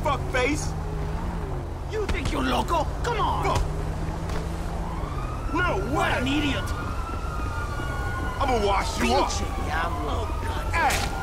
fuckface! You think you're loco? Come on! Fuck. No What way! an idiot! I'm gonna wash you up! Pinche diablo! Hey!